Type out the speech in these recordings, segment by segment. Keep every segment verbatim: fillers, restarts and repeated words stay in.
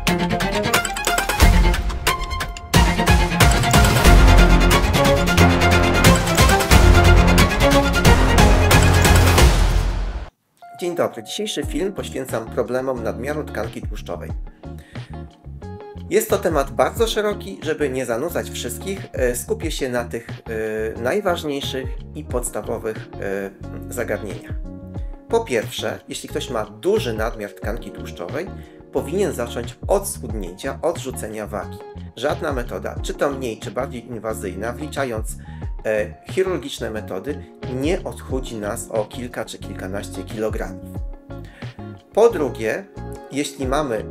Dzień dobry. Dzisiejszy film poświęcam problemom nadmiaru tkanki tłuszczowej. Jest to temat bardzo szeroki, żeby nie zanudzać wszystkich, skupię się na tych najważniejszych i podstawowych zagadnieniach. Po pierwsze, jeśli ktoś ma duży nadmiar tkanki tłuszczowej, powinien zacząć od schudnięcia, od rzucenia wagi. Żadna metoda, czy to mniej, czy bardziej inwazyjna, wliczając e, chirurgiczne metody, nie odchudzi nas o kilka czy kilkanaście kilogramów. Po drugie, jeśli mamy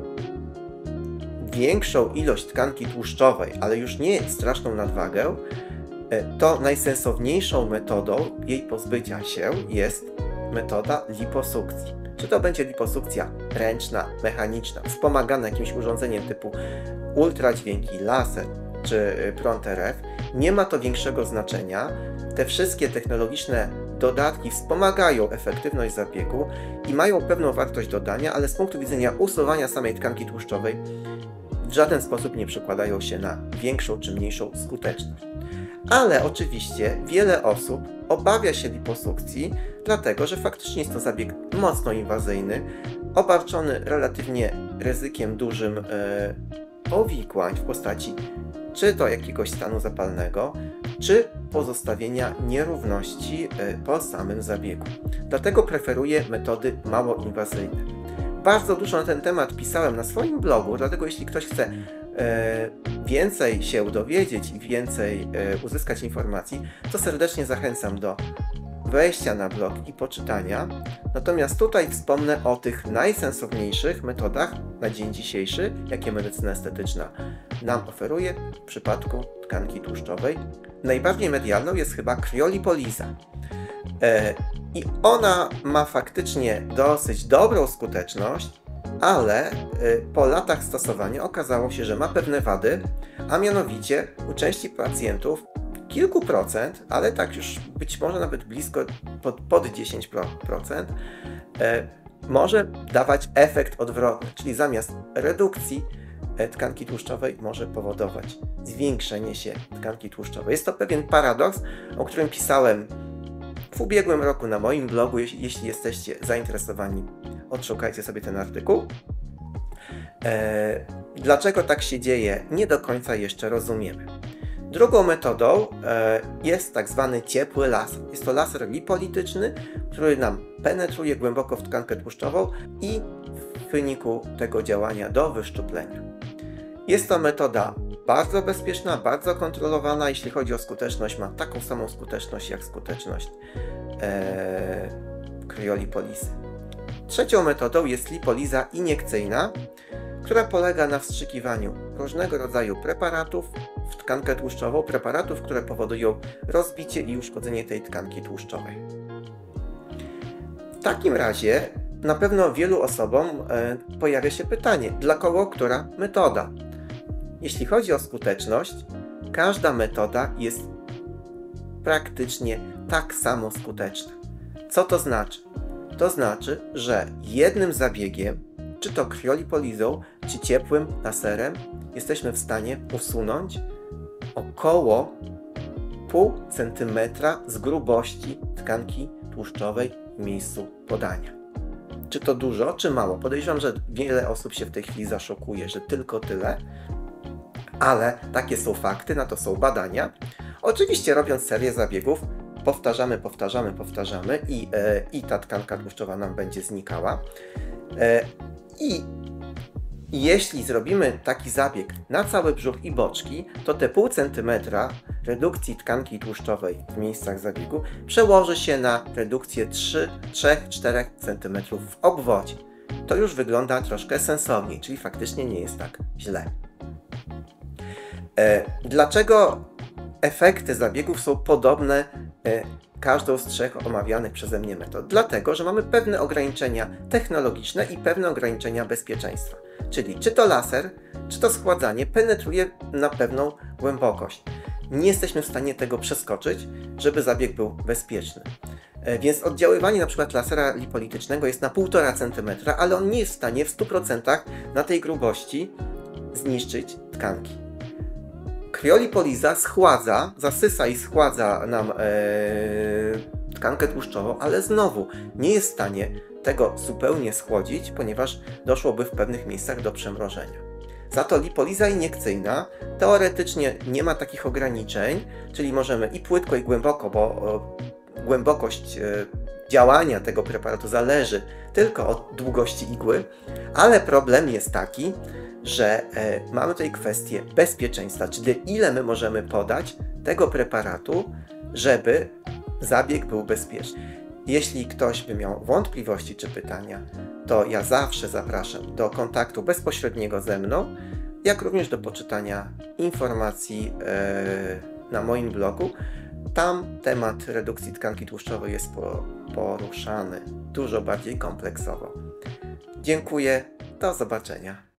większą ilość tkanki tłuszczowej, ale już nie straszną nadwagę, e, to najsensowniejszą metodą jej pozbycia się jest metoda liposukcji. Czy to będzie liposukcja ręczna, mechaniczna, wspomagana jakimś urządzeniem typu ultradźwięki, laser czy prąd R F, nie ma to większego znaczenia. Te wszystkie technologiczne dodatki wspomagają efektywność zabiegu i mają pewną wartość dodania, ale z punktu widzenia usuwania samej tkanki tłuszczowej w żaden sposób nie przekładają się na większą czy mniejszą skuteczność. Ale oczywiście wiele osób obawia się liposukcji, dlatego że faktycznie jest to zabieg mocno inwazyjny, obarczony relatywnie ryzykiem dużym e, powikłań w postaci czy to jakiegoś stanu zapalnego, czy pozostawienia nierówności e, po samym zabiegu. Dlatego preferuję metody mało inwazyjne. Bardzo dużo na ten temat pisałem na swoim blogu, dlatego jeśli ktoś chce e, więcej się dowiedzieć i więcej e, uzyskać informacji, to serdecznie zachęcam do wejścia na blog i poczytania. Natomiast tutaj wspomnę o tych najsensowniejszych metodach na dzień dzisiejszy, jakie medycyna estetyczna nam oferuje w przypadku tkanki tłuszczowej. Najbardziej medialną jest chyba kriolipoliza. E, I ona ma faktycznie dosyć dobrą skuteczność, ale e, po latach stosowania okazało się, że ma pewne wady, a mianowicie u części pacjentów kilku procent, ale tak już być może nawet blisko pod, pod dziesięć procent, e, może dawać efekt odwrotny, czyli zamiast redukcji e, tkanki tłuszczowej może powodować zwiększenie się tkanki tłuszczowej. Jest to pewien paradoks, o którym pisałem w ubiegłym roku na moim blogu. Jeśli, jeśli jesteście zainteresowani, odszukajcie sobie ten artykuł. E, dlaczego tak się dzieje, nie do końca jeszcze rozumiemy. Drugą metodą e, jest tak zwany ciepły laser. Jest to laser lipolityczny, który nam penetruje głęboko w tkankę tłuszczową i w wyniku tego działania do wyszczuplenia. Jest to metoda bardzo bezpieczna, bardzo kontrolowana. Jeśli chodzi o skuteczność, ma taką samą skuteczność jak skuteczność e, kriolipolizy. Trzecią metodą jest lipoliza iniekcyjna, która polega na wstrzykiwaniu różnego rodzaju preparatów w tkankę tłuszczową, preparatów, które powodują rozbicie i uszkodzenie tej tkanki tłuszczowej. W takim razie na pewno wielu osobom e, pojawia się pytanie, dla kogo która metoda? Jeśli chodzi o skuteczność, każda metoda jest praktycznie tak samo skuteczna. Co to znaczy? To znaczy, że jednym zabiegiem, czy to kriolipolizą, czy ciepłym laserem, jesteśmy w stanie usunąć około pół centymetra z grubości tkanki tłuszczowej w miejscu podania. Czy to dużo, czy mało? Podejrzewam, że wiele osób się w tej chwili zaszokuje, że tylko tyle, ale takie są fakty, na to są badania. Oczywiście robiąc serię zabiegów, powtarzamy, powtarzamy, powtarzamy i, e, i ta tkanka tłuszczowa nam będzie znikała. E, I jeśli zrobimy taki zabieg na cały brzuch i boczki, to te pół centymetra redukcji tkanki tłuszczowej w miejscach zabiegu przełoży się na redukcję trzy do czterech centymetrów w obwodzie. To już wygląda troszkę sensowniej, czyli faktycznie nie jest tak źle. E, dlaczego efekty zabiegów są podobne e, każdą z trzech omawianych przeze mnie metod? Dlatego, że mamy pewne ograniczenia technologiczne i pewne ograniczenia bezpieczeństwa. Czyli czy to laser, czy to schładzanie penetruje na pewną głębokość. Nie jesteśmy w stanie tego przeskoczyć, żeby zabieg był bezpieczny. Więc oddziaływanie np. lasera lipolitycznego jest na półtora centymetra, ale on nie jest w stanie w stu procentach na tej grubości zniszczyć tkanki. Kriolipoliza schładza, zasysa i schładza nam ee, tkankę tłuszczową, ale znowu nie jest w stanie tego zupełnie schłodzić, ponieważ doszłoby w pewnych miejscach do przemrożenia. Za to lipoliza iniekcyjna teoretycznie nie ma takich ograniczeń, czyli możemy i płytko, i głęboko, bo o, głębokość e, działania tego preparatu zależy tylko od długości igły, ale problem jest taki, że e, mamy tutaj kwestię bezpieczeństwa, czyli ile my możemy podać tego preparatu, żeby zabieg był bezpieczny. Jeśli ktoś by miał wątpliwości czy pytania, to ja zawsze zapraszam do kontaktu bezpośredniego ze mną, jak również do poczytania informacji e, na moim blogu. Tam temat redukcji tkanki tłuszczowej jest poruszany dużo bardziej kompleksowo. Dziękuję, do zobaczenia.